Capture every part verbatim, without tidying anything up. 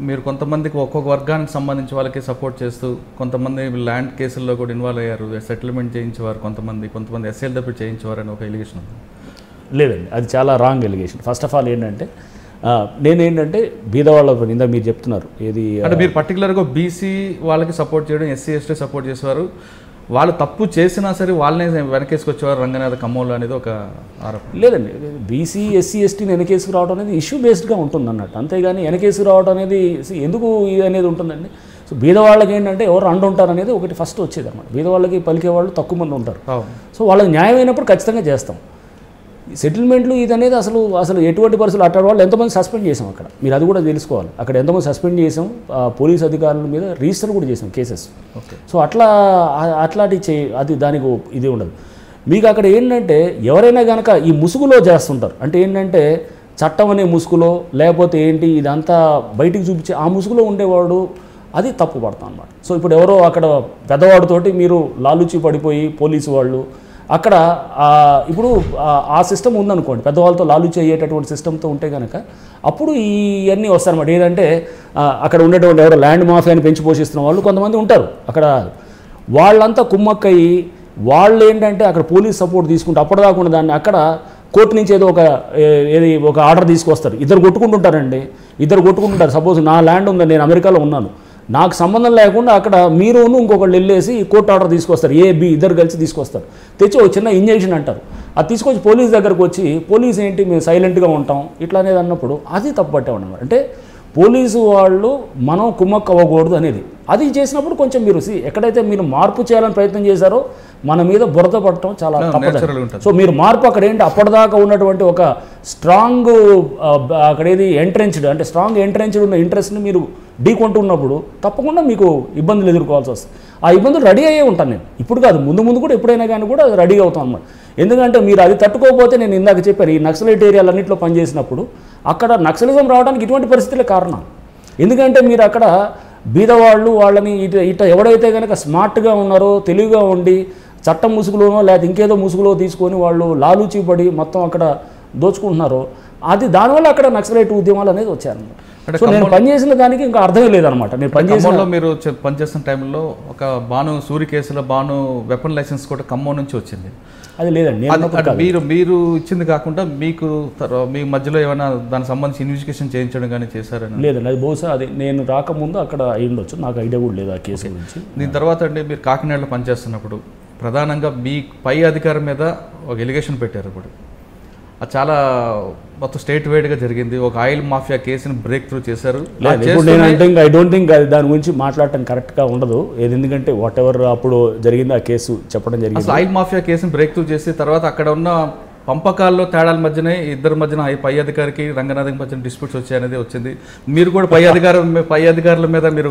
మీరు కొంతమందికి ఒక్కొక్క వర్గానికి సంబంధించి వాళ్ళకి సపోర్ట్ చేస్తూ కొంతమంది ల్యాండ్ కేసుల్లో కూడా ఇన్వాల్వ్ అయ్యారు, సెటిల్మెంట్ చేయించేవారు, కొంతమంది కొంతమంది ఎస్ఎల్ డబ్బు చేయించేవారు అని ఒక ఎలిగేషన్ ఉంది. లేదండి, అది చాలా wrong allegation. First of all ఏంటంటే నేనేంటంటే బీదవాళ్ళ ఇందా మీరు చెప్తున్నారు ఏది అంటే మీరు పర్టికులర్గా బీసీ వాళ్ళకి సపోర్ట్ చేయడం, ఎస్సీ ఎస్టీ సపోర్ట్ చేసేవారు, వాళ్ళు తప్పు చేసినా సరే వాళ్ళనే వెనకేసుకొచ్చేవారు రంగనాథ ఖమ్మంలో అనేది ఒక ఆరోపణ. లేదండి, బీసీ ఎస్సీ ఎస్టీని వెనకేసుకు రావడం అనేది ఇష్యూ బేస్డ్గా ఉంటుంది అన్నట్టు, అంతేగాని వెనకేసుకు రావడం అనేది ఎందుకు ఇది అనేది ఉంటుందండి. సో బీదవాళ్ళకి ఏంటంటే ఎవరు అండు ఉంటారు అనేది ఒకటి ఫస్ట్ వచ్చేది అనమాట. బీదవాళ్ళకి పలికే వాళ్ళు తక్కువ మంది ఉంటారు. సో వాళ్ళకి న్యాయం అయినప్పుడు ఖచ్చితంగా చేస్తాం. సెటిల్మెంట్లు ఇది అనేది అసలు అసలు ఎటువంటి పరిస్థితులు అట్టాడు వాళ్ళు ఎంతమంది సస్పెండ్ చేసాం అక్కడ, మీరు అది కూడా తెలుసుకోవాలి. అక్కడ ఎంతమంది సస్పెండ్ చేసాం, పోలీస్ అధికారుల మీద రిజిస్టర్ కూడా చేసాం కేసెస్. సో అట్లా అట్లాంటి చే అది దానికి ఇది ఉండదు. మీకు అక్కడ ఏంటంటే ఎవరైనా కనుక ఈ ముసుగులో చేస్తుంటారు, అంటే ఏంటంటే చట్టం అనే ముసుగులో లేకపోతే ఏంటి ఇదంతా బయటికి చూపించే ఆ ముసుగులో ఉండేవాడు అది తప్పు పడతాం అన్నమాట. సో ఇప్పుడు ఎవరో అక్కడ పెద్దవాడితోటి మీరు లాలుచి పడిపోయి పోలీసు వాళ్ళు అక్కడ ఇప్పుడు ఆ సిస్టమ్ ఉందనుకోండి, పెద్దవాళ్ళతో లాలుచి అయ్యేటటువంటి సిస్టమ్తో ఉంటే కనుక అప్పుడు ఇవన్నీ వస్తారన్నమాట. ఏదంటే అక్కడ ఉండేటువంటి ఎవరో ల్యాండ్ మాఫియాని పెంచి పోషిస్తున్న వాళ్ళు కొంతమంది ఉంటారు అక్కడ, వాళ్ళంతా కుమ్మక్కయ్యి వాళ్ళు ఏంటంటే అక్కడ పోలీస్ సపోర్ట్ తీసుకుంటే అప్పటిదాకుండా దాన్ని అక్కడ కోర్టు నుంచి ఏదో ఒక ఏది ఒక ఆర్డర్ తీసుకొస్తారు, ఇద్దరు కొట్టుకుంటుంటారండి, ఇద్దరు కొట్టుకుంటుంటారు. సపోజ్ నా ల్యాండ్ ఉందని నేను అమెరికాలో ఉన్నాను, నాకు సంబంధం లేకుండా అక్కడ మీరును ఇంకొకళ్ళు వెళ్ళేసి కోర్టు ఆర్డర్ తీసుకొస్తారు, ఏ బి ఇద్దరు కలిసి తీసుకొస్తారు, తెచ్చి ఒక చిన్న ఇంజెక్షన్ అంటారు, అది తీసుకొచ్చి పోలీస్ దగ్గరకు వచ్చి పోలీస్ ఏంటి మేము సైలెంట్గా ఉంటాం ఇట్లా అనేది అన్నప్పుడు అది తప్పుపట్టేవాడు. అంటే పోలీసు వాళ్ళు మనం కుమ్మక్క అవ్వకూడదు అనేది అది చేసినప్పుడు కొంచెం మీరు ఎక్కడైతే మీరు మార్పు చేయాలని ప్రయత్నం చేశారో మన మీద బురద పడటం చాలా తప్పదు. సో మీరు మార్పు అక్కడ ఏంటి అప్పటిదాకా ఉన్నటువంటి ఒక స్ట్రాంగ్ అక్కడేది ఎంట్రెన్స్డ్ అంటే స్ట్రాంగ్ ఎంట్రెన్స్డ్ ఉన్న ఇంట్రెస్ట్ని మీరు ఢీకొంటున్నప్పుడు తప్పకుండా మీకు ఇబ్బందులు ఎదుర్కోవాల్సి వస్తుంది. ఆ ఇబ్బందులు రెడీ అయ్యే ఉంటాను నేను, ఇప్పుడు కాదు ముందు ముందు కూడా ఎప్పుడైనా కానీ కూడా అది రెడీ అవుతాం అన్నమాట. ఎందుకంటే మీరు అది తట్టుకోకపోతే నేను ఇందాక చెప్పాను ఈ నక్సలైట్ ఏరియాలన్నింటిలో పనిచేసినప్పుడు అక్కడ నక్సలిజం రావడానికి ఇటువంటి పరిస్థితులే కారణం. ఎందుకంటే మీరు అక్కడ బీదవాళ్ళు వాళ్ళని ఇట ఇట ఎవడైతే కనుక స్మార్ట్గా ఉన్నారో తెలివిగా ఉండి చట్టం ముసుగులోనో లేదా ఇంకేదో ముసుగులో తీసుకొని వాళ్ళు లాలూచి పడి మొత్తం అక్కడ దోచుకుంటున్నారో అది దానివల్ల అక్కడ నక్సలైట్ ఉద్యమాలు అనేది వచ్చారన్నమాట. సో నేను పనిచేసిన దానికి ఇంకా అర్థమే లేదనమాట. నేను పనిచేసిన మీరు పనిచేసిన టైంలో ఒక బాను సూరి కేసులో బాను వెపన్ లైసెన్స్ కూడా ఖమ్మం నుంచి వచ్చింది, అది లేదండి. మీరు మీరు ఇచ్చింది కాకుండా మీకు మీ మధ్యలో ఏమైనా దానికి సంబంధించి ఇన్వెస్టిగేషన్ చేయించడం కానీ చేశారని? లేదండి, అది బహుశా అది నేను రాకముందు అక్కడ అయి ఉండొచ్చు, నాకు ఐడియా కూడా లేదు ఆ కేసు గురించి. దీని తర్వాత అండి మీరు కాకినాడలో పనిచేస్తున్నప్పుడు ప్రధానంగా మీ పై అధికారి మీద ఒక ఎలిగేషన్ పెట్టారు. ఇప్పుడు అది చాలా మొత్తం స్టేట్ వైడ్గా జరిగింది, ఒక ఆయిల్ మాఫియా కేసుని బ్రేక్ త్రూ చేశారు. నేను అంటే ఐ డోంట్ థింక్ అది దాని గురించి మాట్లాడటం కరెక్ట్గా ఉండదు, ఎందుకంటే వాట్ ఎవర్ అప్పుడు జరిగింది ఆ కేసు చెప్పడం జరిగింది. ఆయిల్ మాఫియా కేసుని బ్రేక్ త్రూ చేసి తర్వాత అక్కడ ఉన్న పంపకాల్లో తేడాల మధ్యనే ఇద్దరి మధ్యన పై అధికారికి రంగనాథకి మధ్యన డిస్ప్యూట్స్ వచ్చాయి అనేది వచ్చింది. మీరు కూడా పై అధికారు పై అధికారుల మీద మీరు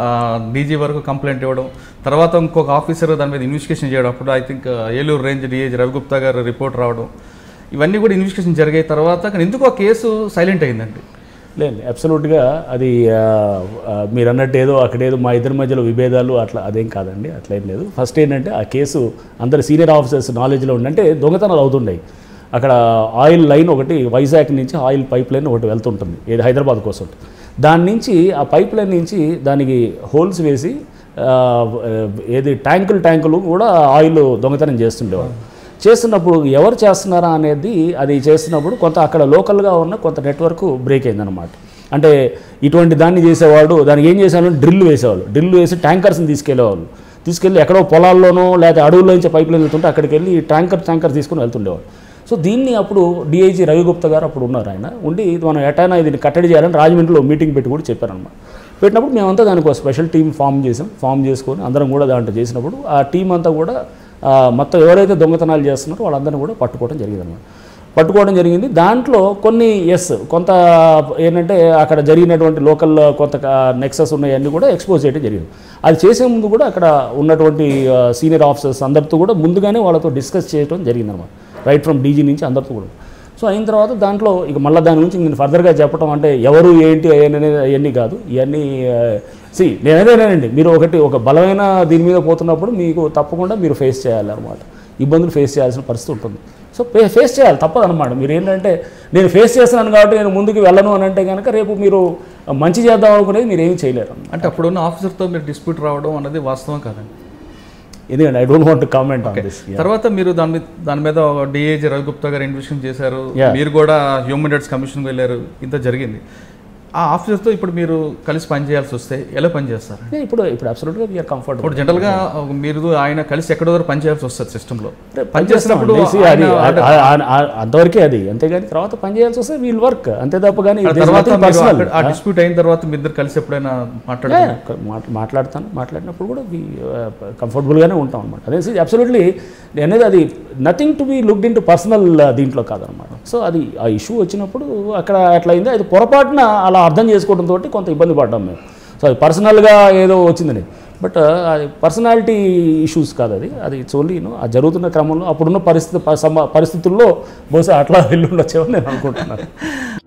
డీజీ వరకు కంప్లైంట్ ఇవ్వడం, తర్వాత ఇంకొక ఆఫీసర్ దాని మీద ఇన్వెస్టిగేషన్ చేయడం, అప్పుడు I think Eluru range DIG Ravi Gupta గారు రిపోర్ట్ రావడం, ఇవన్నీ కూడా ఇన్వెస్టిగేషన్ జరిగిన తర్వాత ఎందుకు ఆ కేసు సైలెంట్ అయిందండి? లేదు, అబ్సల్యూట్గా అది మీరు అన్నట్టు ఏదో అక్కడేదో మా ఇద్దరి మధ్యలో విభేదాలు అట్లా అదేం కాదండి, అట్లా ఏం లేదు. ఫస్ట్ ఏంటంటే ఆ కేసు అందరు సీనియర్ ఆఫీసర్స్ నాలెడ్జ్లో ఉండంటే దొంగతనాలు అవుతుండయి. అక్కడ ఆయిల్ లైన్ ఒకటి వైజాగ్ నుంచి ఆయిల్ పైప్ లైన్ ఒకటి వెళ్తుంటుంది ఏది హైదరాబాద్ కోసం, దాని నుంచి ఆ పైప్ లైన్ నుంచి దానికి హోల్స్ వేసి ఏది ట్యాంకులు ట్యాంకులు కూడా ఆయిల్ దొంగతనం చేస్తుండేవాడు. చేస్తున్నప్పుడు ఎవరు చేస్తున్నారా అనేది అది చేస్తున్నప్పుడు కొంత అక్కడ లోకల్గా ఉన్న కొంత నెట్వర్క్ బ్రేక్ అయిందనమాట. అంటే ఇటువంటి దాన్ని చేసేవాడు దానికి ఏం చేసేవాళ్ళు డ్రిల్ వేసేవాళ్ళు, డ్రిల్ వేసి ట్యాంకర్స్ని తీసుకెళ్లేవాళ్ళు, తీసుకెళ్ళి ఎక్కడో పొలాల్లోనో లేదా అడవుల్లో నుంచి పైప్ లైన్ వెళ్తుంటే అక్కడికి వెళ్ళి ట్యాంకర్ ట్యాంకర్ తీసుకుని వెళ్తుండేవాడు. సో దీన్ని అప్పుడు డిఐజీ రవిగుప్తా గారు అప్పుడు ఉన్నారు, ఆయన ఉండి మనం ఎటైనా దీన్ని కట్టడి చేయాలని రాజమండ్రిలో మీటింగ్ పెట్టి కూడా చెప్పారనమాట. పెట్టినప్పుడు మేమంతా దానికి ఒక స్పెషల్ టీం ఫామ్ చేసాం, ఫామ్ చేసుకొని అందరం కూడా దాంట్లో చేసినప్పుడు ఆ టీం అంతా కూడా మొత్తం ఎవరైతే దొంగతనాలు చేస్తున్నారో వాళ్ళందరినీ కూడా పట్టుకోవడం జరిగిందన్నమాట. పట్టుకోవడం జరిగింది దాంట్లో కొన్ని ఎస్ కొంత ఏంటంటే అక్కడ జరిగినటువంటి లోకల్ కొంత నెక్సెస్ ఉన్నాయన్నీ కూడా ఎక్స్పోజ్ చేయడం జరిగింది. అది చేసే ముందు కూడా అక్కడ ఉన్నటువంటి సీనియర్ ఆఫీసర్స్ అందరితో కూడా ముందుగానే వాళ్ళతో డిస్కస్ చేయడం జరిగిందన్నమాట, రైట్ ఫ్రమ్ డీజీ నుంచి అందరితో కూడా. సో అయిన తర్వాత దాంట్లో ఇక మళ్ళీ దాని గురించి నేను ఫర్దర్గా చెప్పడం అంటే ఎవరు ఏంటి అనేది అవన్నీ కాదు, ఇవన్నీ సి నేనేదేనండి మీరు ఒకటి ఒక బలమైన దీని మీద పోతున్నప్పుడు మీకు తప్పకుండా మీరు ఫేస్ చేయాలన్నమాట, ఇబ్బందులు ఫేస్ చేయాల్సిన పరిస్థితి ఉంటుంది. సో ఫేస్ చేయాలి తప్పదు అనమాట. మీరు ఏంటంటే నేను ఫేస్ చేస్తున్నాను కాబట్టి నేను ముందుకు వెళ్ళను అని అంటే కనుక రేపు మీరు మంచి చేద్దాం అనుకునేది మీరు ఏం చేయలేరు. అంటే అప్పుడున్న ఆఫీసర్తో మీరు డిస్ప్యూట్ రావడం అన్నది వాస్తవం కాదండి. ఎందుకంటే I don't want to comment on this. తర్వాత మీరు దాని మీద దాని మీద డిఏజీ రవిగుప్తా గారు ఇన్వెస్టిగేషన్ చేశారు, మీరు కూడా హ్యూమన్ రైట్స్ కమిషన్కి వెళ్ళారు, ఇంత జరిగింది. ఆ ఆఫీసర్తో ఇప్పుడు మీరు కలిసి పనిచేయాల్సి వస్తే ఎలా పనిచేస్తారు? ఇప్పుడు ఇప్పుడు అబ్సల్యూట్గా వీఆర్ కంఫర్టబుల్. ఇప్పుడు జనరల్గా మీరు ఆయన కలిసి ఎక్కడో దగ్గర పనిచేయాల్సి వస్తుంది సిస్టంలో. పనిచేసినప్పుడు అంతవరకే అది, అంతేగాని తర్వాత పని చేయాల్సి వస్తే వీల్ వర్క్ అంతే తప్ప. కానీ ఆ డిస్ప్యూట్ అయిన తర్వాత మీ ఇద్దరు కలిసి ఎప్పుడైనా మాట్లాడారు? మాట్లాడతాను, మాట్లాడినప్పుడు కూడా కంఫర్టబుల్గానే ఉంటాం అనమాట. అదే అబ్సల్యూట్లీ అనేది అది nothing to be looked in to personal దీంట్లో కాదనమాట. సో అది ఆ ఇష్యూ వచ్చినప్పుడు అక్కడ ఎట్లా అయిందో అది పొరపాటున అలా అర్థం చేసుకోవడంతో కొంత ఇబ్బంది పడ్డాం మేము. సో అది పర్సనల్గా ఏదో వచ్చిందని, బట్ అది పర్సనాలిటీ ఇష్యూస్ కాదు, అది అది ఇట్స్ ఓన్లీ యూనో ఆ జరుగుతున్న క్రమంలో అప్పుడున్న పరిస్థితి పరిస్థితుల్లో బహుశా అట్లా వెళ్ళి ఉండొచ్చేమని నేను అనుకుంటున్నాను.